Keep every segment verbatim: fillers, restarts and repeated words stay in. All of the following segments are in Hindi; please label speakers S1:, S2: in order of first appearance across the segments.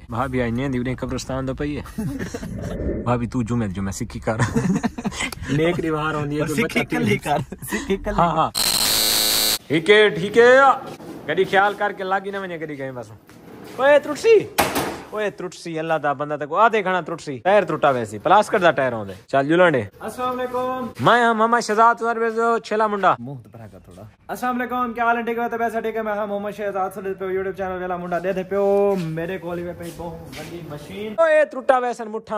S1: भाभी आई नहीं दी कब्रिस्तान तो पई है भाभी तू जुमे जुमे सिक्की कर नेक रिवार होंदी है सिक्की कल्ली कर सिक्की कल्ली हां हां ठीक है ठीक है कदी ख्याल करके लागी ना वने कदी गए बस ओए त्रुटसी ओए त्रुटसी अल्लाह दा बंदा तक आ देखना त्रुटसी टायर टूटा वैसी प्लास्टिक दा टायर होंदे चल जुलंडे अस्सलाम वालेकुम मैं हम मोहम्मद शहजाद सरवेजो छेला मुंडा मुंह तो भरा कर थोड़ा अस्सलाम वालेकुम क्या हाल है ठीक है तो वैसा ठीक है मैं मोहम्मद शहजाद सरवेजो पे यूट्यूब चैनल वेला मुंडा दे दे पियो मेरे कोल ही पे बहुत बड़ी मशीन ओए टूटा वैसन मुठा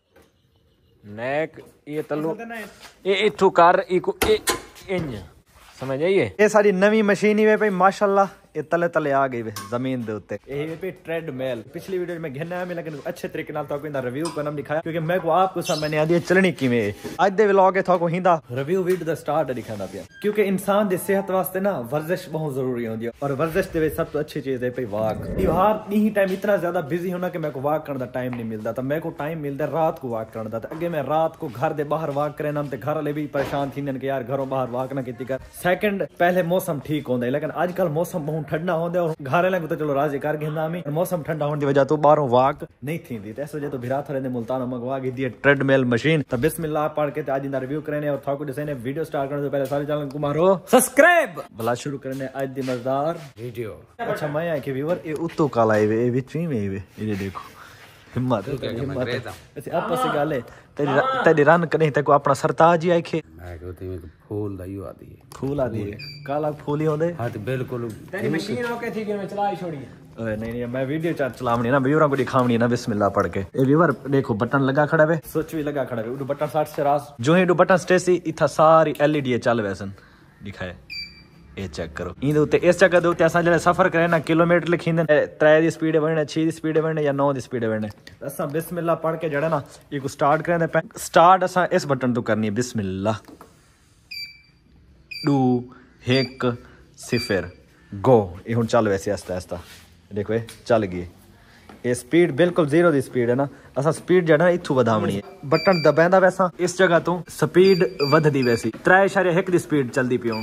S1: नेक ये तल्लू ये इथु कर इको ए इंज समझ आइए ये सारी नवी मशीन ही वे भाई माशाल्लाह ये तले तले आ गई वे जमीन दे उत्ते ये पे ट्रेडमिल पिछली वीडियो में घिना है लेकिन अच्छे तरीके नाल तो इंदा रिव्यू करना दिखाया क्योंकि मैं को आपको सब मैंने आदी चलनी किवें आज दे व्लॉग है थाको हिंदा रिव्यू वीडियो दा स्टार्ट दिखाना पिया क्योंकि इंसान दी सेहत वास्ते ना वर्जिश बहुत जरूरी होंदी है और वर्जिश दे सब तो अच्छी चीज है भाई वॉक त्योहार नहीं टाइम इतना ज्यादा बिजी होना कि मैं को वॉक करने दा टाइम नहीं मिलता तो मैं को टाइम मिलदा रात को वॉक करने दा अगे मैं रात को घर दे बाहर वॉक करे ना ते घर वाले भी परेशान थीन कि यार घरों बाहर वॉक ना कीती कर सेकंड पहले मौसम ठीक होंदा लेकिन आजकल मौसम बहुत ठंडा होंदा और घर वाले को तो चलो राजी कर गिंदा में मौसम ठंडा होने की वजह तो बाहरों वॉक नहीं थी इस वजह तो भिरा थोड़े ने मुल्तान मंगवा दी है ट्रेडमिल मशीन तो बिस्मिल्लाह पढ़ के आज इंदा रिव्यू करने और थाको डिजाइन वीडियो स्टार्ट करने से पहले सारे चैनल को मारो सब्सक्राइब भला शुरू करने आज दी मजेदार वीडियो अच्छा मैं है कि व्यूअर ये उतो काला है ये विच में है ये देखो हिम्मत हिम्मत ऐसे आपस से गाले तेरी तेरी रन कने ते को अपना सरताज ही आखे मैं कहते में फूल दा यू आदी है फूल आदी है काला फूल ही होंदे हां तो बिल्कुल तेरी मशीन ओके थी कि मैं चला ही छोड़ी ओए नहीं नहीं मैं वीडियो चार चलावनी ना व्यूअरों को दिखावनी ना बिस्मिल्लाह पढ़ के ए व्यूअर देखो बटन लगा खड़ा है स्विच भी लगा खड़ा है उडो बटन साठ से रास जो है उडो बटन स्टेसी इथा सारी एलईडी चल वैसन दिखाए ये चेक करो इन दे इस जगह दे असां जड़े सफर करे ना किलोमीटर लिखिंदे त्रै दी स्पीड वणने छह दी स्पीड वणने या नौ दी स्पीड वणने असां बिस्मिल्लाह पढ़ के जड़ा ना ये को स्टार्ट करे दे स्टार्ट असां इस बटन तो करनी है बिस्मिल्लाह दो एक सिफर गो ये हुन चल वैसे आस्ता आस्ता देखो ये चल गई ये स्पीड बिल्कुल जीरो दी स्पीड है ना असा स्पीड जड़ा इथू वधावनी है बटन दबांदा वैसा इस जगह तो स्पीड वधदी वैसी त्रै इशारे एक दी स्पीड चलदी पियो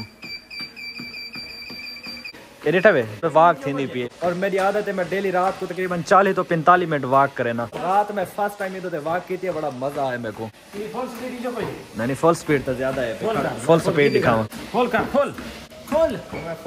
S1: तो वॉक थी नहीं पिए और मेरी आदत है मैं डेली रात को तकरीबन चालीस तो पैंतालीस मिनट वॉक करे ना रात में फर्स्ट टाइम तो वॉक की थी बड़ा मजा आया मेरे को नहीं फुल स्पीड तो ज्यादा है फुल स्पीड दिखाओ खोल कर खोल खोल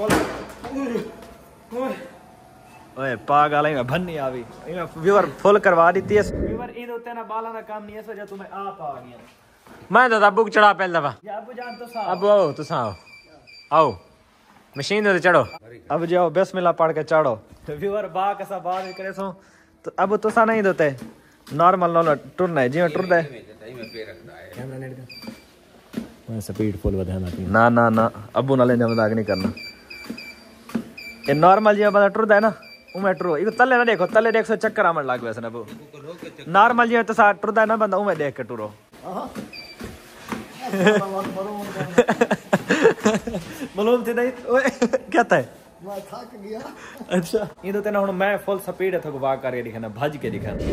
S1: खोल ओए पागल है भन्नी आवी व्यूअर फुल करवा दी थी व्यूअर इन होते ना बाला ना काम नहीं है इस वजह तुम्हें आप आ गया मैं तो अब्बू चढ़ा पहले दफा या अब्बू जान तो सा अब्बू आओ तो सा आओ मशीन दे चढ़ो अब जाओ बिस्मिल्लाह पढ़ के चढ़ो व्यूअर बा कैसा बात करे सो तो अब तो सा नहीं देते नॉर्मल नॉर्मल टुरना है जी मैं टुरदा है कैमरा नेट का मैं स्पीड फुल बढ़ाना ना ना ना अब्बू नाले ने मजाक नहीं करना ये नॉर्मल जी बंदा टुरदा है ना उ मैं टुरो इको तले ना देखो तले देख सो चक्कर आमन लाग वैसे ना नॉर्मल जी तो सा टुरदा है ना बंदा उ मैं देख के टुरो मालूम थी नहीं ओए क्या था मैं थक गया अच्छा ये तो तेना हुन मैं फुल स्पीड है थको वॉक करके दिखाना भज के दिखाना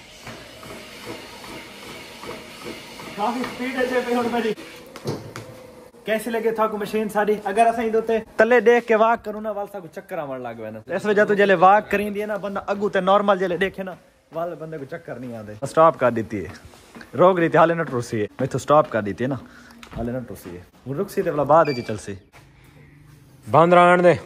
S1: काफी स्पीड है जे पे हुन मेरी कैसे लगे थाको मशीन सारी अगर असा ही दोते तले देख के वॉक करू ना वाल सा को चक्कर आवन लाग वे ना इस वजह तो जले वॉक करी दी ना बंदा अगू ते नॉर्मल जले देखे ना वाल बंदे को चक्कर नहीं आते स्टॉप कर देती है रोक रही थी हाले न टुरसी है मैं तो स्टॉप कर दी थी ना हाले न टुरसी है वो रुक सी ते वाला बाद जी चल सी बंद रहन दे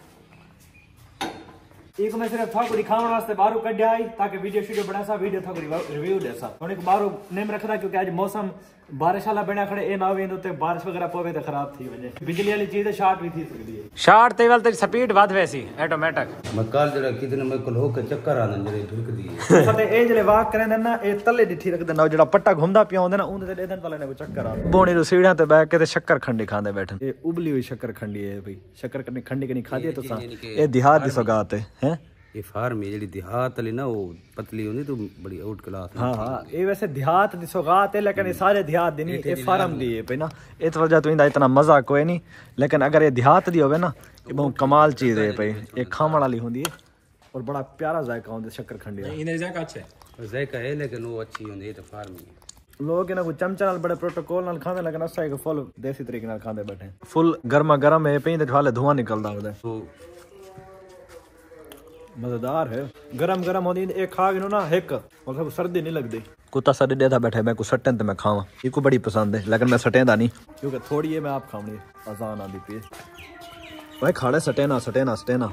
S1: एक मैं सिर्फ थाको दिखाने वास्ते बाहर कढ़िया आई ताकि वीडियो वीडियो बना सा वीडियो थाको रिव्यू दे सा थोड़ी बाहर नेम रखदा क्योंकि आज मौसम बारिश वाला बना खड़े ए ना वे तो बारिश वगैरह पवे तो खराब थी वजे बिजली वाली चीज शॉर्ट भी थी सकदी है शॉर्ट ते वाल तेरी स्पीड वध वैसी ऑटोमेटिक मैं कल जरा कितने मैं कल होके चक्कर आना जरे ढुक दी सते ए जले वॉक करे ना ए तले डिठी रख देना जेड़ा पट्टा घुमदा पिया होंदा ना उन ते देदन वाले ने को चक्कर आ बोणी रो सीढ़ियां ते बैठ के ते शक्कर खंडी खांदे बैठन ए उबली हुई शक्कर खंडी है भाई शक्कर खंडी खंडी कनी खादी तो सा ए देहात दी सौगात है हैं ये फार्म है जेडी देहात वाली ना वो पतली होंदी तो बड़ी आउट क्लास हां हां ये वैसे देहात दी सौगात है लेकिन ये सारे देहात दी नहीं ये फार्म दी है पे ना इस वजह तो इंदा इतना मजा कोई नहीं लेकिन अगर ये देहात दी होवे ना ये बहुत कमाल चीज है पे ये खामण वाली होंदी है और बड़ा प्यारा जायका होंदा शक्कर खंडी नहीं इने जायका अच्छा है जायका है लेकिन वो अच्छी होंदी है तो फार्म है लोग इना को चमचा नाल बड़े प्रोटोकॉल नाल खांदे लेकिन असा एक फुल देसी तरीके नाल खांदे बैठे फुल गर्मा गर्म है पे ते वाले धुआं निकलदा होदा तो मजेदार है गरम गरम होती एक खा गिनो ना एक मतलब सर्दी नहीं लगती। कुत्ता सर्दी देता बैठे मैं कुछ सट्टे तो मैं खावा इको बड़ी पसंद है लेकिन मैं सटेंदा नहीं क्योंकि थोड़ी है मैं आप खाऊंगी अजान आदि पे भाई खाड़े सटेना सटेना सटेना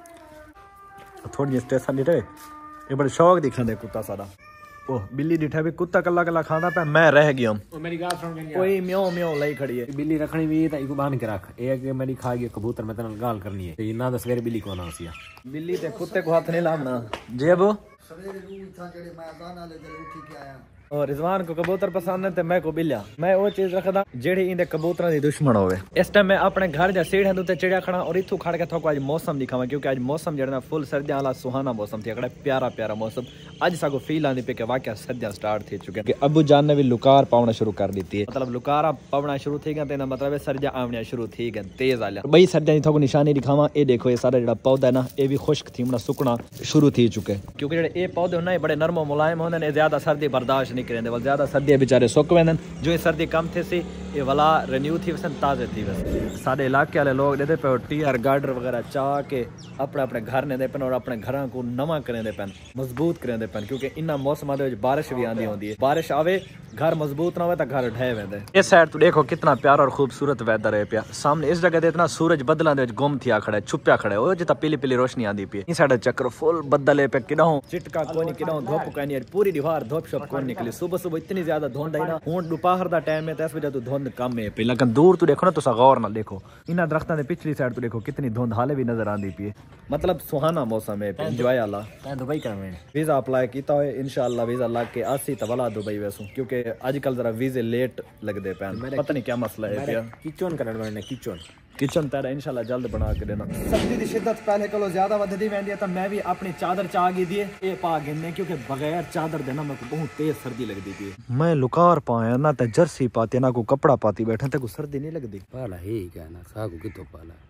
S1: थोड़ी स्टेशन डिठे ये बड़े शौक दिखा दे कुत्ता सारा। ओह बिल्ली डिठा भी कुत्ता कला कला खाना पे मैं रह गया हूं। मेरी गाल सुन के कोई म्याऊं म्याऊं लाई खड़ी है बिल्ली रखनी भी तो इको बांध के रख एक मेरी खा गई कबूतर मैं तने गाल करनी है ये ना दस सवेरे बिल्ली को ना सिया बिल्ली ते कुत्ते को हाथ नहीं लाना जेब सवेरे रूह था जड़े मैं अजान वाले जले उठी के आया और रिजवान को कबूतर पसंद है ते मैं को बिल्लिया मैं वो चीज रखदा जेड़ी इंदे कबूतरां दी दुश्मन होवे। इस टाइम मैं अपने घर जा सीढ़ियां दे चिड़िया खड़ा और इथू खड़ के थोको आज मौसम दिखावा क्योंकि आज मौसम जड़ा फुल सर्दियां वाला सुहाना मौसम थी अकड़ा प्यारा प्यारा मौसम आज सागो फील आंदी पे के वाकया सर्दियां स्टार्ट थी चुके कि अबू जान ने भी लुकार पावना शुरू कर दी थी मतलब लुकारा पावना शुरू थी गए मतलब है सर्दियां आवनियां शुरू थी गए तेज आलिया बई सर्दियां दी थोको निशानी दिखावा ए देखो ये सारा जड़ा पौधा है ना ये भी खुश्क थी मतलब सुकना शुरू थी चुके क्योंकि जड़े ए पौधे होना बड़े नरमो मुलायम होंदे ने ज्यादा सर्दी बर्दाश्त नहीं करेंदे वल ज्यादा सर्दी बेचारे सुक वेंदन जो ये सर्दी कम थे सी ये वाला रिन्यू थी वैसे ताज़े थी वैसे सारे इलाके वाले लोग देते पे टी आर गार्डर वगैरह चाह के अपने अपने घर ने दे पेन और अपने घर को नवा करें दे पेन मजबूत करें दे पेन क्योंकि इन्ना मौसम आदे बारिश भी आंदी होती है बारिश आवे घर मजबूत ना हो तो घर ढह वेंदे। इस साइड तो देखो कितना प्यारा और खूबसूरत वेदर है पिया सामने इस जगह इतना सूरज बदलों दे गुम थिया खड़ा है छुपया खड़ा है जितना पीली पीली रोशनी आंदी पी इस साइड चक्कर फुल बदल पे किडो चिटका कोई नहीं किडो धूप कोई नहीं पूरी दीवार धूप शप कोई निकली सुबह सुबह इतनी ज्यादा धुंध आई ना हुन दोपहर दा टाइम है तो इस वजह तो धुंध कम है पहला लेकिन दूर तो देखो ना तुसा गौर ना देखो इन्ना दरख्तां दे पिछली साइड तो देखो कितनी धुंध हाले भी नजर आंदी पी मतलब सुहाना मौसम है एंजॉय आला दुबई करवे वीजा अप्लाई कीता है इंशाल्लाह वीजा लग के आसी तबला दुबई वैसू क्योंकि आजकल जरा वीजे लेट लगदे पैन पता नहीं क्या मसला है पिया किचन करन वाले किचन किचन तेरा इंशाल्लाह जल्द बना के देना। सर्दी की शिद्दत पहले कोलो ज्यादा वधदी वेंदी है तो मैं भी अपनी चादर चाह गई दी ए पा गिनने क्योंकि बगैर चादर देना मेरे को बहुत तेज सर्दी लगदी थी मैं लुकार पाया ना ते जर्सी पाती ना को कपड़ा पाती बैठे ते को सर्दी नहीं लगदी पाला ही क्या ना सागो कितो पाला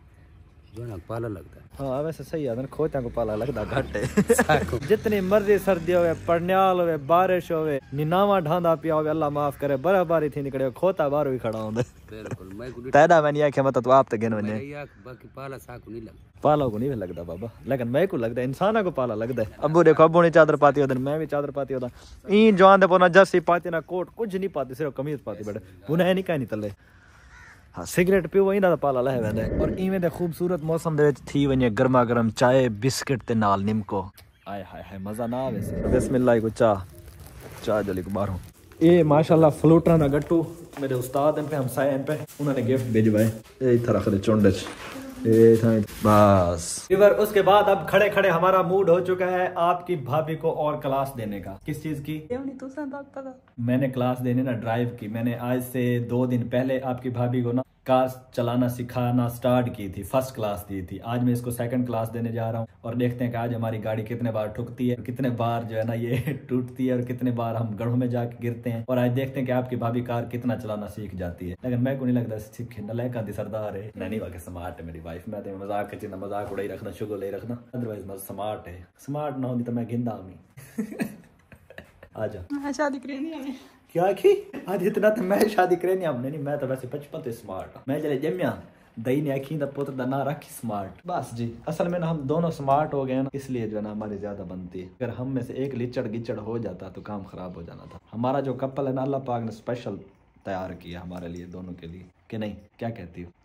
S1: जोना पाला लगता है हाँ वैसे सही है खोता को पाला लगता घट है जितनी मर्जी सर्दी होवे पड़न्याल होवे बारिश होवे निनावा ढांदा पिया होवे अल्लाह माफ करे बर्फबारी थी निकले खोता बाहर ही खड़ा होंदे बिल्कुल मैं तैदा मैंने आखे मत तो आप तो गिन वने बाकी पाला साको नहीं लगता पाला को नहीं लगता बाबा लेकिन मैं को लगता इंसाना को पाला लगता है। अब्बू देखो अब्बू ने चादर पाती होदन मैं भी चादर पाती होदा ई जवान दे पोना जर्सी पाती ना कोट कुछ नहीं पाती सिर्फ कमीज पाती बैठे उन्हें नहीं कहीं तले हाँ सिगरेट पीओ इंदा पाला लह वेंदे और इवें दे खूबसूरत मौसम दे विच थी वने गर्मा गर्म चाय बिस्किट ते नाल निमको आय हाय हाय मजा ना आवे बिस्मिल्लाह को चाह चाह जली को बाहरों ये माशाल्लाह फ्लूटरा ना गट्टू मेरे उस्ताद हैं पे हमसाए हैं पे उन्होंने गिफ्ट भेजवाए ये इधर रख दे चोंडे बस फिर उसके बाद अब खड़े खड़े हमारा मूड हो चुका है आपकी भाभी को और क्लास देने का। किस चीज की? मैंने क्लास देने ना ड्राइव की। मैंने आज से दो दिन पहले आपकी भाभी को ना कार चलाना सिखाना स्टार्ट की थी, फर्स्ट क्लास दी थी। आज मैं इसको सेकंड क्लास देने जा रहा हूँ और देखते हैं कि आज हमारी गाड़ी कितने बार ठुकती है, कितने बार जो है ना ये टूटती है और कितने बार हम गढ़ों में जाके गिरते हैं। और आज देखते हैं कि आपकी भाभी कार कितना चलाना सीख जाती है। लेकिन मैं को नहीं लगता सीखे नलैका दी सरदार है नहीं वाके स्मार्ट है मेरी वाइफ। मैं तो मजाक के चिन्ह मजाक उड़ाई रखना शुगर ले रखना, अदरवाइज मैं स्मार्ट है। स्मार्ट ना होती तो मैं गिंदा नहीं। आजा शादी करेंगे क्या की आज इतना तो मैं शादी करें हमने नहीं। मैं तो वैसे बचपन से स्मार्ट मैं चले जमिया दही ने आखी पुत्र का ना रखी स्मार्ट बस जी। असल में ना हम दोनों स्मार्ट हो गए ना, इसलिए जो है ना हमारी ज्यादा बनती है। अगर हम में से एक लिचड़ गिचड़ हो जाता तो काम खराब हो जाना था। हमारा जो कपल है ना अल्लाह पाक ने स्पेशल तैयार किया हमारे लिए दोनों के लिए कि नहीं, क्या कहती हो?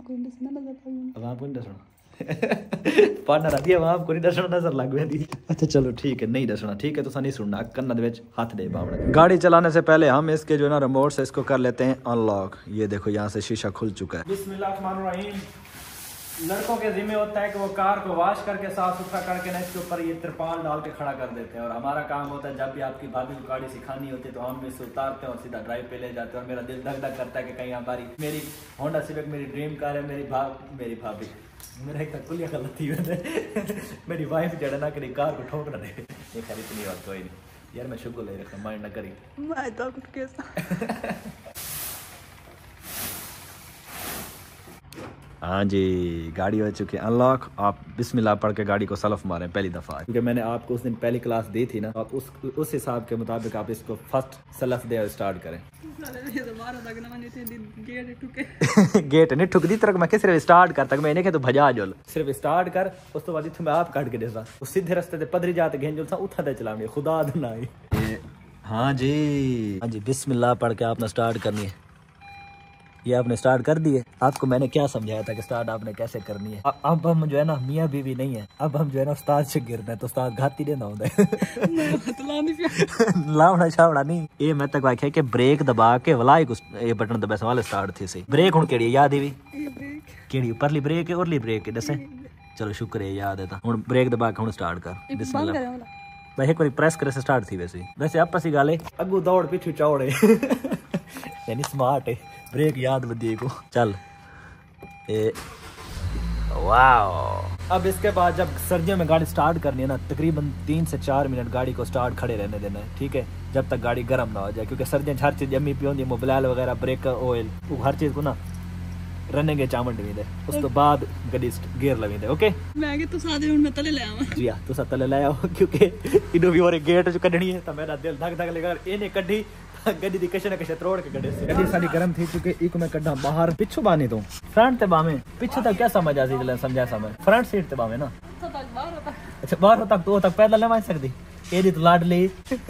S1: पार्टनर अभी वहां को नहीं दसना नजर लग गई। अच्छा चलो ठीक है नहीं दसना, ठीक है तो नहीं सुनना कन्ना दे विच हाथ दे बावड़े। गाड़ी चलाने से पहले हम इसके जो ना रिमोट से इसको कर लेते हैं अनलॉक। ये देखो यहाँ से शीशा खुल चुका है। बिस्मिल्लाहिर्रहमानिर्रहीम। लड़कों के जिम्मे होता है कि वो कार को वॉश करके साफ सुथरा करके ना इसके ऊपर ये तिरपाल डाल के खड़ा कर देते हैं। और हमारा काम होता है जब भी आपकी भाभी को गाड़ी सिखानी होती है तो हम इसे उतारते हैं और सीधा ड्राइव पे ले जाते हैं। और मेरा दिल धक धक करता है कि कहीं हमारी मेरी होंडा सिविक मेरी ड्रीम कार है, मेरी भाव मेरी भाभी मेरा एक कुलिया गलती है मेरी वाइफ जड़ा ना करी कार को ठोक ना दे। ये खरी इतनी बात कोई नहीं यार, मैं शुक्र ले रखा माइंड ना करी। मैं तो कुछ कैसा हाँ जी, गाड़ी हो चुकी है अनलॉक। आप बिस्मिल्लाह पढ़ के गाड़ी को सलफ मारें पहली दफ़ा, क्योंकि मैंने आपको उस दिन पहली क्लास दी थी ना, आप उस उस हिसाब के मुताबिक आप इसको फर्स्ट सलफ दे और स्टार्ट करें। गेट नहीं ठुकदी तरह मैं सिर्फ स्टार्ट कर तक मैं इन्हें तो भजा जोल सिर्फ स्टार्ट कर, उस तो बाद इत्थों मैं आप कट के देसा उस सीधे रास्ते ते पदरी जाते घेन जोल सा उठा दे चलाने खुदा ना ही। हाँ जी हाँ जी, बिस्मिल्लाह पढ़ के आपने स्टार्ट करनी है। ये आपने स्टार्ट कर दी है। आपको मैंने क्या समझाया था कि स्टार्ट आपने कैसे करनी है। अब हम जो है ना मियाँ बीवी नहीं है, अब हम जो है ना उस्ताद से गिरना है, तो उस्ताद घाती देना होता है लावना छावना नहीं। ये मैं तक आख्या कि ब्रेक दबा के वाला ये बटन दबा वाले स्टार्ट थे सही। ब्रेक हुन केड़ी याद ही केड़ी परली ब्रेक है औरली ब्रेक है दसे। चलो शुक्र है याद है। हुन ब्रेक दबा के हुन स्टार्ट कर बिस्मिल्लाह। भाई एक बार प्रेस करे से स्टार्ट थी वैसे वैसे आपस ही गाले अगू दौड़ पीछे चौड़े यानी स्मार्ट है। ब्रेक याद बदिए को चल ए वाह। अब इसके बाद जब सर्दियों में गाड़ी स्टार्ट करनी है ना, तकरीबन तीन से चार मिनट गाड़ी को स्टार्ट खड़े रहने देना है, ठीक है, जब तक गाड़ी गर्म ना हो जाए, क्योंकि सर्दियों हर चीज जमी पी होती है, मोबिल वगैरह ब्रेक ऑयल वो हर चीज को ना रने के चावल वींदे उस तो बाद गड्डी गियर लवींदे। ओके
S2: मैं कि तू सादे हुन मैं तले ले आवां
S1: जी हां तुसा तले ले आओ, क्योंकि इनो भी और गेट जो कढनी है तो मेरा दिल धक धक लगा इने कढी गड्डी दी कशे न कशे तोड़ के गड्डी से गड्डी साडी गर्म थी चुके इको मैं कड्डा बाहर पिछु बानी तो फ्रंट ते बामे पीछे तक क्या समझ आ सी समझा समझ फ्रंट सीट ते बामे ना
S2: तो तक बाहर होता।
S1: अच्छा बाहर तक तो तक पैदल ले सकदी एदी तो लाड ली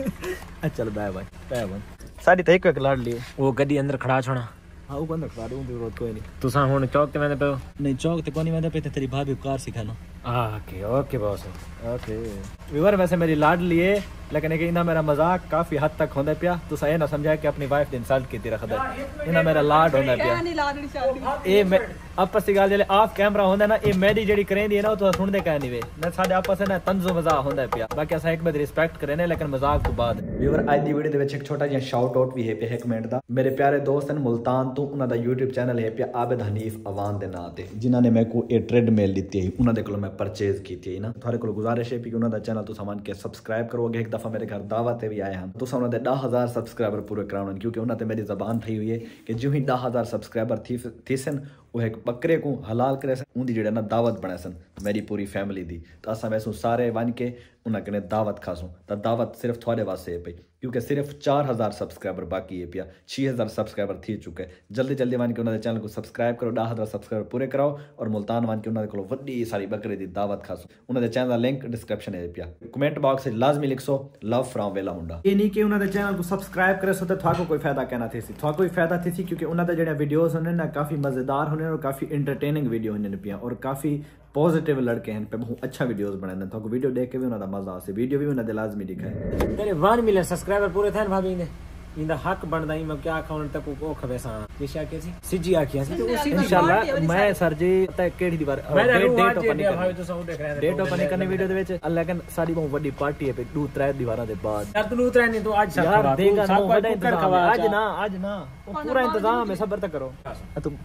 S1: चल बाय बाय बाय बाय साडी ते एक एक लाड ली वो गड्डी अंदर खड़ा छोड़ा। हाँ वो बंद खड़ा दूं विरोध कोई नहीं। तुसा हुन चौक ते वेंदे पे नहीं चौक ते कोनी वेंदे पे ते तेरी भाभी कार सिखाना। Okay okay boss okay viewer वैसे मेरी लाड लिए लेकिन एक इना मेरा मजाक काफी हद तक होंदा पिया। तुसा ये ना समझाए कि अपनी वाइफ दी इंसल्ट कीती रखदा इना मेरा लाड होंदा पिया। ए मैं आपस दी गल जेले ऑफ कैमरा होंदा ना, ए मेरी जेडी करेंदी है ना तो सुनदे कह नहीं वे ना साडे आपस ना तंजो मजाक होंदा पिया। बाकी असा एक बार रिस्पेक्ट करे ने लेकिन मजाक तो बाद। व्यूअर आज दी वीडियो दे विच एक छोटा जिहा शाउट आउट भी है पे एक मिनट दा। मेरे प्यारे दोस्त हैं मुल्तान तो उन्हां दा यूट्यूब चैनल है पे आबिद हनीफ अवान दे नाम ते, जिन्हां ने मेरे को ए ट्रेडमिल दित्ती है उन्हां दे कोलों मैं परचेज कीती है ना। थोड़े को गुजारिश है कि उन्हां दा चैनल तुसां मान के सब्सक्राइब करोगे। एक दफा मेरे घर दावत भी आए हैं तुसां उन्हां दे दस हज़ार सब्सक्राइबर पूरे कराउन, क्योंकि उन्हां ते मेरी ज़बान थी हुई है कि जो ही दस हज़ार सब्सक्राइबर थी थीसन वो एक बकरे को हलाल करे सन उनकी जेड़ा ना दावत बने सन मेरी पूरी फैमिली दी। तो असा वैसू सारे वन के उन्हें कने दावत खासूं तो दावत सिर्फ थोड़े वास्ते है पई, क्योंकि सिर्फ चार हज़ार सब्सक्राइबर बाकी है पिया। छः हज़ार सब्सक्राइबर थी चुके। जल्दी जल्दी वन के उन्होंने चैनल को सब्सक्राइब करो, दस हज़ार सब्सक्राइबर पूरे कराओ और मुल्तान वन के उन्होंने को वड्डी सारी बकरे दी दावत खासो। उन्होंने चैनल का लिंक डिस्क्रिप्शन है पिया। कमेंट बॉक्स में लाजमी लिखो लव फ्रॉम वेला मुंडा। ये नहीं कि उन्होंने चैनल को सब्सक्राइब करे सो तो थाको कोई फायदा कहना थी थाको कोई फायदा थी क्योंकि उन्होंने जेडे वीडियोस होने ना काफी मजेदार होने और काफी एंटरटेनिंग वीडियो होने पिया और काफी पॉजिटिव लड़के हैं पे बहुत अच्छा वीडियोस बनाने तो वीडियो देख के भी उन्होंने मजा आ वीडियो भी उन्होंने लाजमी दिखाए। मेरे वन मिलियन सब्सक्राइबर पूरे थे भाभी ने इंदा हक बनदा ही मैं क्या खाउन तक को खवेसा दिशा के सी सीजी आखिया सी इंशाल्लाह मैं सर जी तक केड़ी दीवार डेट ओपन भाई तो सब देख रहे हैं डेट ओपन करने वीडियो दे विच लेकिन सारी बहुत बड़ी पार्टी है पे दो तीन दीवारां दे बाद यार तू उतरा नहीं तो आज सब यार देगा ना बड़ा इंतजाम आज ना आज ना पूरा इंतजाम है सबर तक करो तुम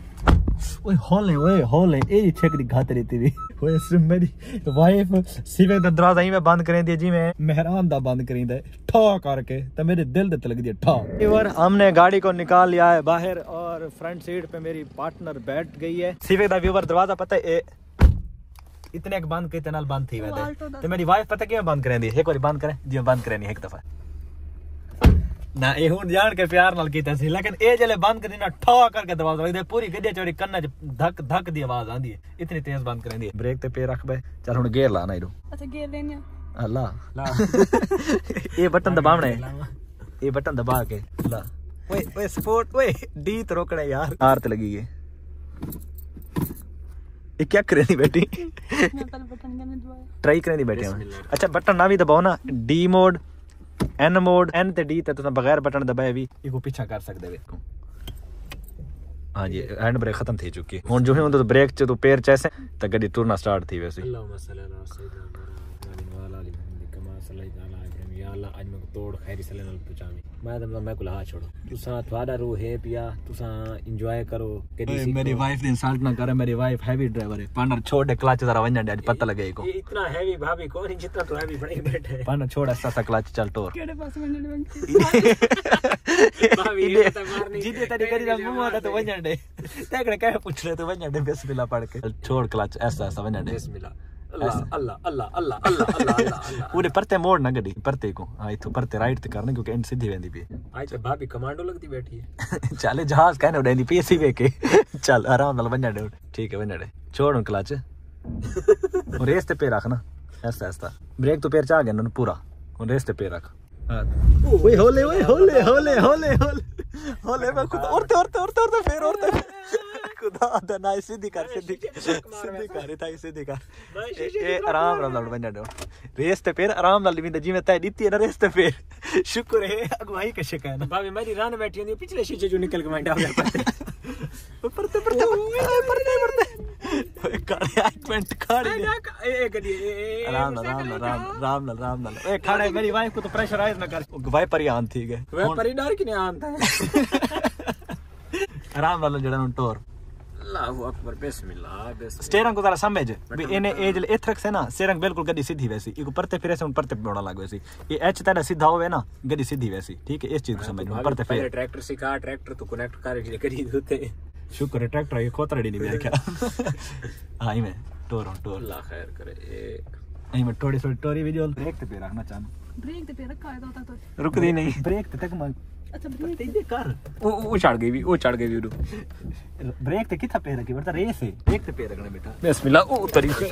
S1: ओए होले ओए होले ए छेक दी घात रहती थी ओए सिर्फ मेरी वाइफ सीवे दा दरवाजा ही में बंद करें दी जी मैं मेहरान दा बंद करें दे ठा करके तो मेरे दिल दे लग दी ठा। और हमने गाड़ी को निकाल लिया है बाहर और फ्रंट सीट पे मेरी पार्टनर बैठ गई है। सीवे दा व्यूअर दरवाजा पता है ए इतने एक बंद के तनाल बंद थी वैसे तो मेरी वाइफ पता क्यों बंद करें दी एक बार बंद करें जी बंद करें एक दफा ना ये हुन जान के प्यार नाल कीता सी लेकिन ए जले बंद कर देना ठा करके दरवाजा दे पूरी गड्डी चोरी कन्ना च धक धक दी आवाज आंदी है इतनी तेज बंद करें दी। ब्रेक ते पे रख बे चल हुन गेयर ला ना इरो
S2: अच्छा गेयर लेनी है
S1: अल्लाह ला ये बटन दबावना है ये बटन दबा के ला ओए ओए स्पोर्ट ओए डी तो रोकड़ा यार आर ते लगी है ये क्या करे नहीं बैठी
S2: मैं पहले बटन करने दबाया ट्राई
S1: करे नहीं बैठे। अच्छा बटन ना भी दबाओ ना D mode N mode N ते डी ते तुम बगैर बटन दबाए भी इको पीछा कर सकदे वे। हां जी हैंड ब्रेक खत्म थी चुकी है हुन जो है तो ब्रेक च तो पैर चैसे त गड्डी टूरना स्टार्ट थी वैसे। अल्लाहुम्मा सल्ली अला सय्यिदना मुहम्मद व अला आलि मुहम्मद कमा सल्लैता अला इब्राहीम या अल्लाह आज मैं तोड़ खैरी सले नाल पहुंचावी मैं तो मैं को ला छोड़ो तुसा थोड़ा रू है पिया तुसा एंजॉय करो कदी मेरी वाइफ ने इंसल्ट ना करे मेरी वाइफ हैवी ड्राइवर है पार्टनर छोड़ दे क्लच जरा वन्या आज पता लगे को ये इतना हैवी भाभी कौन है जितना तो हैवी बड़े बैठे पार्टनर छोड़ ऐसा सा क्लच चल टोर केड़े पास वन्या भाभी ये तो मारनी जीते तेरी करी ना मुंह आता तो वन्या दे तेकड़े कहे पूछ रहे तो वन्या दे बिस्मिल्लाह पढ़ के छोड़ क्लच ऐसा ऐसा वन्या दे बिस्मिल्लाह अल्लाह अल्लाह अल्लाह अल्लाह अल्लाह अल्लाह अल्लाह पूरे परते मोड़ ना गड्डी परते को हां इथो परते राइट ते करना क्योंकि एंड सीधी वेंदी भी आज तो भाभी कमांडो लगती बैठी है चले जहाज कहने उड़ेंदी पीसी वे के चल आराम नाल वन्या दे ठीक है वन्या दे छोड़ क्लच और रेस ते पे रखना ऐसा ऐसा ब्रेक तो पैर चा गया ना पूरा और रेस ते पे रख ओए होले ओए होले होले होले होले होले मैं खुद औरते औरते औरते औरते फिर औरते खुदा दा ना सीधी कर सीधी सीधी कर था सीधी कर ए आराम आराम नाल बन जाओ रेस ते फिर आराम नाल विंदा जिवें तय दीती है ना रेस ते फिर शुक्र है अगवाई के शिकायत ना भाभी मेरी रान बैठी होंदी पिछले शीशे जो निकल के मैं डाल गया परते परते परते परते काले आइटमेंट खाड़ी ए गडी आराम नाल आराम नाल आराम नाल आराम नाल ए खाड़े मेरी वाइफ को तो प्रेशराइज ना कर गवाई पर आन थी गए वे पर डर कि नहीं आंदा आराम नाल जड़ा टोर अल्लाहु अकबर बिस्मिल्लाह बिस्मिल्लाह स्टीयरिंग को जरा समझ भी इने एज एथरक से ना स्टीयरिंग बिल्कुल गड्डी सीधी वैसी इको परते फिरे से उन परते मोड़ा लाग वैसी ये एच तेरा सीधा होवे ना गड्डी सीधी वैसी ठीक है इस चीज को समझ परते फिर ट्रैक्टर सिखा ट्रैक्टर तो कनेक्ट कर करी होते शुक्र है ट्रैक्टर ये खोतरड़ी नहीं मेरा क्या हां मैं टोर टोर अल्लाह खैर करे ए नहीं मैं थोड़ी थोड़ी टोरी वीडियो ब्रेक पे रखना चाहूं ब्रेक पे रखा है तो तो रुक दी नहीं ब्रेक तक मैं अच्छा ब्रेक दे कर वो वो चढ़ गई भी वो चढ़ गई भी ब्रेक ते किथा पे रखी बेटा रेस है ब्रेक ते पे रखना बेटा बिस्मिल्लाह ओ तरीके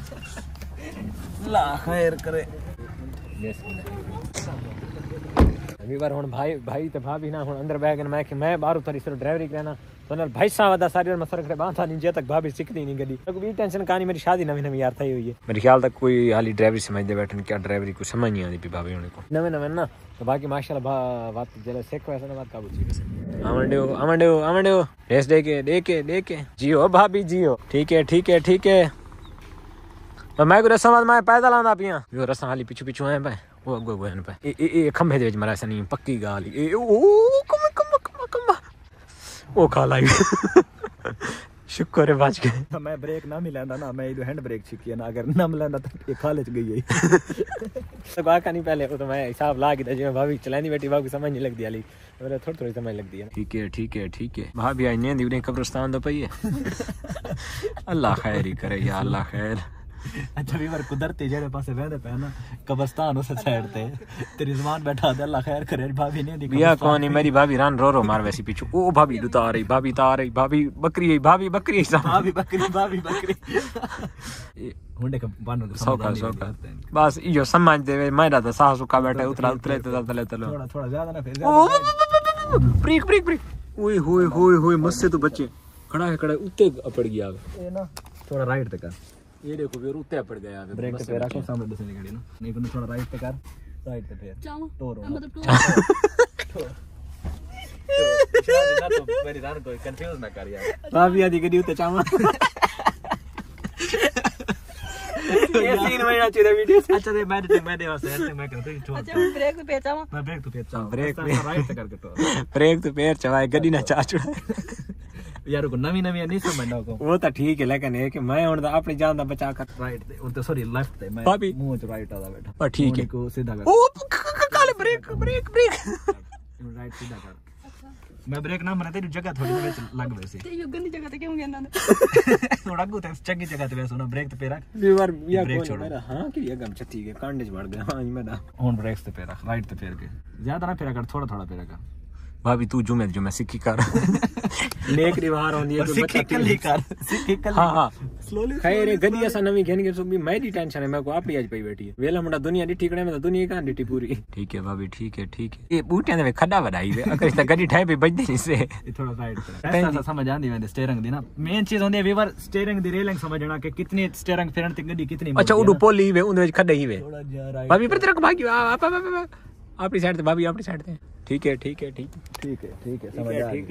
S1: ला खैर करे बिस्मिल्लाह अभी बार हुन भाई भाई ते भाभी ना हुन अंदर बैग मैं कि मैं बाहर उतरी सिर्फ ड्राइवरी करना तो ना भाई साहब वादा सारी और मसर करे बांधा नहीं जे तक भाभी सीखती नहीं गली तो भी टेंशन कहानी मेरी शादी नवी नवी यार थई हुई है मेरे ख्याल तक कोई हाली ड्राइवरी समझ दे बैठन क्या ड्राइवरी को समझ नहीं आती भाभी होने को नवे नवे ना तो बाकी माशाल्लाह बात जले सीख वैसे ना बात काबू छी वैसे आमंडो आमंडो आमंडो रेस दे के दे के दे के जियो भाभी जियो ठीक है ठीक है ठीक है तो मैं को रस्म मैं पैदल आंदा पिया यो रस्म हाली पिछु पिछु आए भाई वो अगो गो पे ए ए खंभे दे विच मारा सनी पक्की गाल ए ओ कम कम कम कम ओ खा लाई शुक्र है बच गए मैं ब्रेक ना मिलांदा ना मैं हैंड ब्रेक सीखी ना अगर ना मिलांदा तो ये खाले च गई है तो बाका नहीं पहले तो मैं हिसाब ला के जो भाभी चलानी बैठी भाभी समझ नहीं लगदी हाली मेरे थोड़ी थोड़ी समझ लगदी है ठीक है ठीक है ठीक है भाभी आई नींद उन्हें कब्रिस्तान दा पई है अल्लाह खैर ही करे या अल्लाह खैर अच्छा भी बार कुदरती जेड़े पासे वेंदे पे ना कब्रिस्तान उस साइड ते तेरी जमान बैठा दे अल्लाह खैर करे भाभी नहीं दी बिया कौन मेरी भाभी रान रो रो मार वैसी पीछू ओ भाभी उतार रही भाभी उतार रही भाभी बकरी है भाभी बकरी है भाभी बकरी भाभी बकरी हुंडे का बानो सौका सौका बस यो समझ दे मैं दा साह सुका बैठा उतरा उतरे तो तले तले थोड़ा थोड़ा ज्यादा ना फिर ज्यादा ब्रेक ब्रेक ब्रेक ओए होए होए होए मस्से तो बच्चे खड़ा है खड़ा उत्ते पड़ गया ये ना थोड़ा राइट तक ये देखो फिर उत्ते पड़ गया ब्रेक पे रखो सामने दूसरी गाड़ी ना नहीं तो थोड़ा राइट पे कर राइट पे फिर टोर मतलब टोर ना तो मेरी रान को कंफ्यूज ना कर यार भाभी आधी गाड़ी उत्ते चावा ये सीन में ना चाहिए वीडियो अच्छा दे मैं मैं दे वास्ते ऐसे मैं करते छोड़ अच्छा ब्रेक पे चावा मैं ब्रेक तो पे चावा ब्रेक पे राइट पे करके टोर ब्रेक तो पैर चवाए गाड़ी ना चा छुड़ा यार को नवी नवी नहीं समझना को वो तो ठीक है लेकिन है कि मैं हुन अपनी जान दा बचा कर राइट ते तो सॉरी लेफ्ट ते मैं मुंह च राइट आदा बैठा पर ठीक है को सीधा कर ओ काले ब्रेक ब्रेक ब्रेक राइट सीधा कर मैं ब्रेक ना मने तेरी जगह थोड़ी में लग वैसे ते यो गंदी जगह ते क्यों गया ना थोड़ा गु ते चंगी जगह ते वैसे ना ब्रेक ते पे रख दो बार या ब्रेक छोड़ हां कि ये गम छती के कांडे बढ़ गया हां मैं ना हुन ब्रेक्स ते पे रख राइट ते फेर के ज्यादा ना फेरा कर थोड़ा थोड़ा फेरा कर भाभी तू जुमे जुमे सिक्की कर नेक रिवार होंदी है सिक्की कली कर सिक्की कली हां हां स्लोली खैर है गदी ऐसा नवी घेन के सो भी मेरी टेंशन है मैं को अपनी आज पई बैठी है वेला मुंडा दुनिया दी ठीकड़े में तो दुनिया का डिटी पूरी ठीक है भाभी ठीक है ठीक है ये बूटियां दे खड्डा वडाई वे अगर इस गडी ठाई पे बजदी नहीं से ये थोड़ा राइट कर ऐसा समझ आंदी है स्टीयरिंग दी ना मेन चीज होंदी है वीवर स्टीयरिंग दी रेलिंग समझना कि कितनी स्टीयरिंग फेरन ते गडी कितनी अच्छा उडू पोली वे उन विच खड्डे ही वे भाभी पर तेरे को भागी आप अपनी साइड से भाभी अपनी साइड से ठीक है ठीक है ठीक ठीक है ठीक है समझ आ ठीक है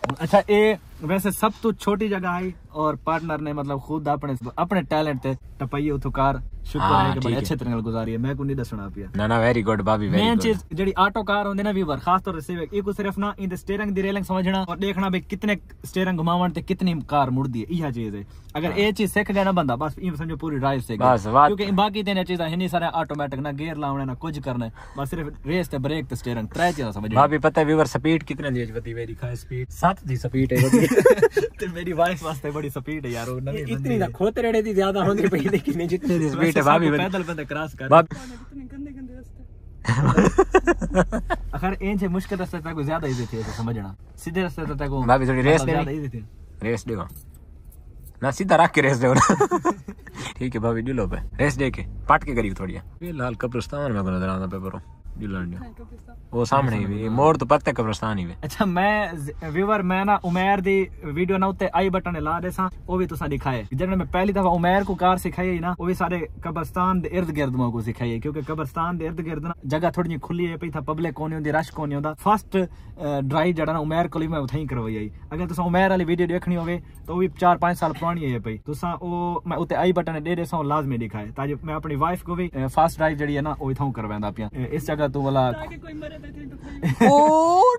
S1: अच्छा ये वैसे सब तो छोटी जगह आई और पार्टनर ने मतलब खुद अपने अपने टैलेंट ते टपाई उतो कार शुक्र है कि बड़े अच्छे तरह गुजारी है मैं को नहीं दसना पिया ना ना वेरी गुड भाभी वेरी गुड। मेन चीज जेडी ऑटो कार होंदे ना व्यूअर खास तौर से एक को सिर्फ ना इन स्टीयरिंग दी रेलिंग समझना और देखना भाई कितने स्टीयरिंग घुमावन ते कितनी कार मुड़दी है यह चीज है। अगर ये चीज सीख गया ना बंदा बस ये समझो पूरी ड्राइव सीख गया क्योंकि बाकी तीन चीजें हिनी सारे ऑटोमेटिक ना गियर लावने ना कुछ करना है बस सिर्फ रेस ते ब्रेक ते स्टीयरिंग त्रै चीजें समझ। भाभी पता है व्यूअर स्पीड कितने दी बती मेरी खा स्पीड सात दी स्पीड है ते मेरी वाइफ वास्ते बड़ी स्पीड है यार वो नहीं इतनी ना खोते रेड़े दी ज्यादा होंदी पई लेकिन जितनी दी स्पीड है भाभी पैदल पैदल क्रॉस कर
S2: इतने गंदे गंदे रास्ते
S1: अगर इंच मुश्किल रास्ते तक को ज्यादा इजी थी समझना सीधे रास्ते तक को भाभी थोड़ी रेस ले रेस देखो ना सीधा रख के रेस दे ठीक है भाभी डिलो पे रेस दे के पाट के करीब थोड़ी फिलहाल कब्रिस्तान में नजर आता पेपर वो सामने ही मोड़ तो पत्ते कब्रिस्तान ही। अच्छा मैं व्यूअर मैं ना उमेर दी वीडियो ना उत्ते आई बटन ला दे सा वो भी तुसा दिखाए जब मैं पहली दफा उमेर को कार सिखाई ना वो भी सारे कब्रिस्तान दे इर्द गिर्द को सिखाई क्योंकि कब्रिस्तान दे इर्द गिर्द ना जगह थोड़ी खुली है पई था पब्लिक कोनी होंदी रश कोनी होंदा फर्स्ट ड्राइव जड़ा ना उमेर को मैं उथई करवाई आई। अगर तुसा उमेर वाली वीडियो देखनी होवे तो भी चार पांच साल पुरानी है पई तुसा ओ मैं उत्ते आई बटन दे दे सा लाजमी दिखाए ताकि मैं अपनी वाइफ को भी फर्स्ट ड्राइव जड़ी है ना वो इथों करवांदा पिया इस जगह तो वाला कोई मरे थे ओ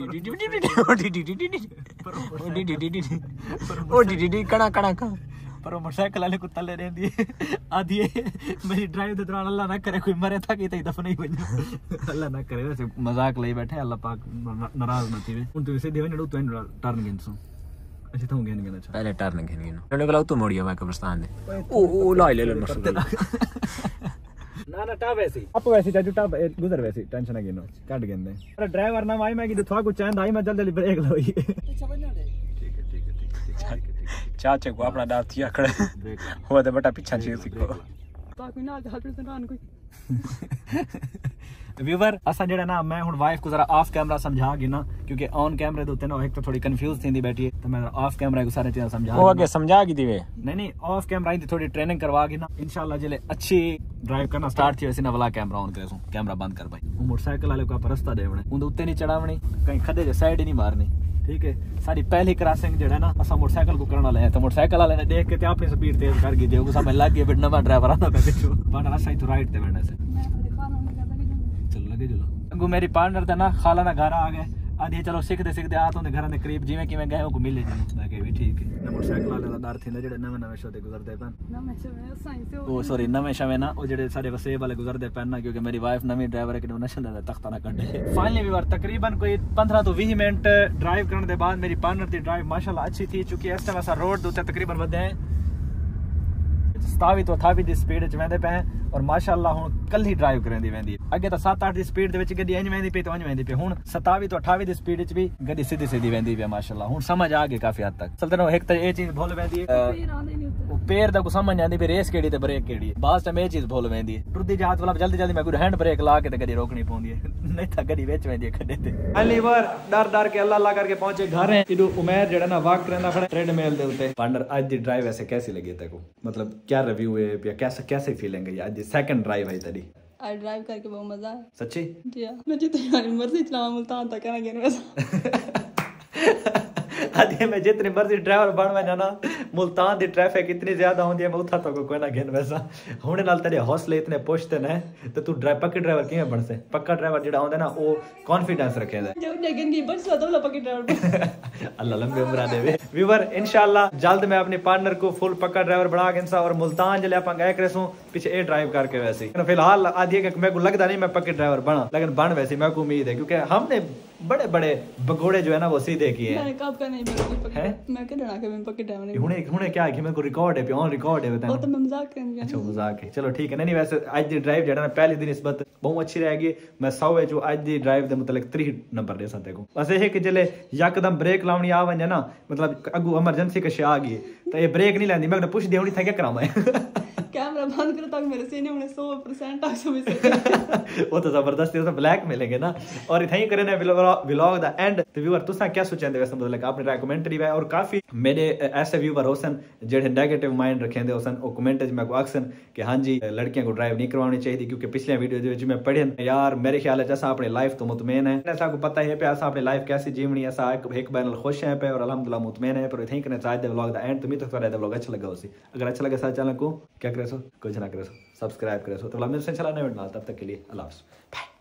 S1: ओ डी कड़ा कड़ा पर मोटरसाइकिल वाले को तले रहंदी आधी मेरी ड्राइव दे दौरान अल्लाह ना करे कोई मरे था कि तई दफन ही बन अल्लाह ना करे वैसे मजाक ले बैठे अल्लाह पाक नाराज न थी उन तो सीधे वने तो टर्न गिनसो अच्छा तो गेन गेन अच्छा पहले टर्न गेन गेन ने बोला तो मोड़िया मैं कब्रिस्तान दे ओ ओ ला ले ले मस्त ना ना टाप वैसी अब वैसी चाचू टाप गुजर वैसी टेंशन ना गिनो काट गेंदे अरे ड्राइवर ना भाई मैं कि थोड़ा कुछ चांद आई मैं जल्दी जल्दी ब्रेक लो ये ठीक है ठीक है ठीक है चाचे को अपना डाल थिया खड़े हो तो बेटा पीछा छी सीखो
S2: ताकि ना हाल पे रान कोई
S1: व्यूअर असा जेड़ा ना मैं हुन वाइफ को जरा ऑफ कैमरा समझा गी ना क्योंकि ऑन कैमरे दे ना एक तो थोड़ी कंफ्यूज थींदी बैठी है तो मैं ऑफ कैमरा को सारी चीजें समझा वो आगे समझा गी दी वे नहीं नहीं ऑफ कैमरा ही थोड़ी ट्रेनिंग करवा गी ना इंशाल्लाह जले अच्छी ड्राइव करना स्टार्ट थी वैसे ना वाला कैमरा ऑन करे सो कैमरा बंद कर भाई वो मोटरसाइकिल वाले को रास्ता देवणे उन उत्ते नहीं चढ़ावणी कहीं खदे जे साइड ही नहीं मारनी ठीक है सारी पहली क्रॉसिंग जेड़ा ना असा मोटरसाइकिल को करना ले तो मोटरसाइकिल वाले ने देख के ते अपनी स्पीड तेज कर गी जे उस समय लग गया फिर नवा ड्राइवर आना पे पिछो बन रास्ता ही तो राइट ते बैठने से चलो लगे चलो अगू मेरी पार्टनर ते ना खाला ना घर आ गए आधी चलो सीखते सीखते आ तो घर के करीब जिवें किवें गए को मिले मैं के भी ठीक है मोटरसाइकिल वाले दा डर थींदा जेड़े नवे नवे शोते गुजरदे पन नवे शवे साइंस ओ सॉरी नवे शवे ना ओ जेड़े सारे वसेब वाले गुजरदे पन ना क्योंकि मेरी वाइफ नवी ड्राइवर है कि नशा दा तख्ता ना कड्डे फाइनली भी बार तकरीबन कोई पंद्रह तो बीस मिनट ड्राइव करने के बाद मेरी पार्टनर दी ड्राइव माशाल्लाह अच्छी थी चूंकि इस तरह सा रोड दे तकरीबन वधे सतावी तो अठावी दी स्पीड च वेंदे पे और माशाल्लाह हुन कल ही ड्राइव करेंदी वेंदी अगे तो सात आठ दी स्पीड दे विच गड्डी इंज वेंदी पे तो इंज वेंदी पे हुन सतावी तो अठावी दी स्पीड च भी गड्डी सीधी सीधी वेंदी पे माशाल्लाह हुन समझ आ गई काफी हद तक चलते रहो एक तो ये चीज भूल वेंदी है वो पैर दा को समझ आंदी पे रेस केड़ी ते ब्रेक केड़ी बास टाइम ये चीज भूल वेंदी टुरदी जात वाला जल्दी जल्दी मैं कोई हैंड ब्रेक ला के ते गड्डी रोकनी पौंदी है नहीं था गड्डी विच वेंदी खड्डे ते पहली बार डर डर के अल्लाह अल्लाह करके पहुंचे घर है इदो उमेर जेड़ा ना वॉक करना खड़ा ट्रेडमिल दे उते पार्टनर आज दी ड्राइव ऐसे कैसी लगी ते को मतलब क्या रिव्यू है या कैसा कैसे फीलिंग है आज दी सेकंड ड्राइव है तेरी
S2: आज ड्राइव करके बहुत मजा है
S1: सच्ची
S2: जी हां मैं जितनी मर्जी चलावा मुल्तान तक ना गेन वैसा
S1: आदि मैं जितनी मर्जी ड्राइवर बनवा जाना मुल्तान दी ट्रैफिक इतनी ज्यादा होंदी है मैं उठा तो कोई ना गिन वैसा हुणे नाल तेरे हौसले इतने पुश्ते ने तो तू ड्राइव पक्का ड्राइवर किवें बन से पक्का ड्राइवर जेड़ा होंदा ना ओ कॉन्फिडेंस रखेदा
S2: जो लेकिन की बस तो पक्का ड्राइवर
S1: अल्लाह लंबी उम्र देवे व्यूअर इंशाल्लाह जल्द मैं अपनी पार्टनर को फुल पक्का ड्राइवर बना के इंसा और मुल्तान जले अपन गए करेसू पीछे ए ड्राइव करके वैसे फिलहाल आदि के मेरे को लगता नहीं मैं पक्के ड्राइवर बना लेकिन बन वैसे मेरे को उम्मीद है क्योंकि हमने बड़े बड़े भगोड़े जो है ना वो सीधे किए हैं।
S2: मैंने कब का नहीं पक्के मैं के डरा के मैं पक्के ड्राइवर नहीं
S1: हुने हुने क्या है कि मेरे को रिकॉर्ड है पे ऑन रिकॉर्ड है बता
S2: वो तो मैं मजाक कर रही हूं
S1: अच्छा मजाक है चलो ठीक है नहीं वैसे आज दी ड्राइव जेड़ा ना पहली दिन निस्बत बहुत अच्छी रहेगी मैं सौ है जो आज दी ड्राइव दे मतलब तीस नंबर दे सकते को बस ये कि जले यकदम ब्रेक लावनी आ वने ना मतलब अगू इमरजेंसी का आ गई तो ये ब्रेक नहीं लेंदी मैं पूछ देवनी था क्या करामा
S2: कैमरा बंद करो तक मेरे सीने में सौ परसेंट आ सो भी वो
S1: तो जबरदस्ती तो ब्लैक मिलेंगे ना और इथई करे ना बिल्कुल व्लॉग दा एंड ते व्यूअर तुसा क्या सोचेंदे वैसे मतलब अपने राय कमेंट दी और काफी मेरे ऐसे व्यूअर होसन जेडे नेगेटिव माइंड रखेंदे होसन ओ कमेंट च मैं को आखसन कि हां जी लड़कियां को ड्राइव नहीं करवानी चाहिए क्योंकि पिछले वीडियो दे विच मैं पढ़न यार मेरे ख्याल है असा अपनी लाइफ तो मुतमैन है ऐसा को पता है पे असा अपनी लाइफ कैसी जीवनी है असा एक बार खुश है पे और अल्हम्दुलिल्लाह मुतमैन है पर थिंक ने आज दे व्लॉग दा एंड तुम्हें तो थोड़ा दे व्लॉग अच्छा लगा होसी अगर अच्छा लगे साथ चैनल को क्या करे सो कुछ ना करे सो सब्सक्राइब करे सो तो व्लॉग में से चला नहीं तब तक के लिए अल्लाह हाफ़िज़।